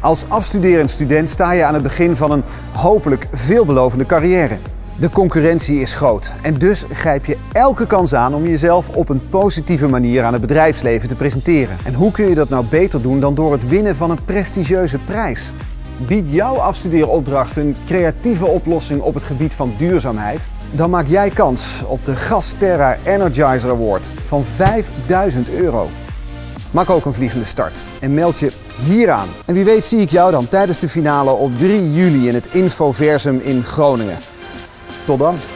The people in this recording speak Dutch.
Als afstuderend student sta je aan het begin van een hopelijk veelbelovende carrière. De concurrentie is groot en dus grijp je elke kans aan om jezelf op een positieve manier aan het bedrijfsleven te presenteren. En hoe kun je dat nou beter doen dan door het winnen van een prestigieuze prijs? Biedt jouw afstudeeropdracht een creatieve oplossing op het gebied van duurzaamheid? Dan maak jij kans op de GasTerra Energizer Award van €5000. Maak ook een vliegende start en meld je hier aan. En wie weet zie ik jou dan tijdens de finale op 3 juli in het Infoversum in Groningen. Tot dan!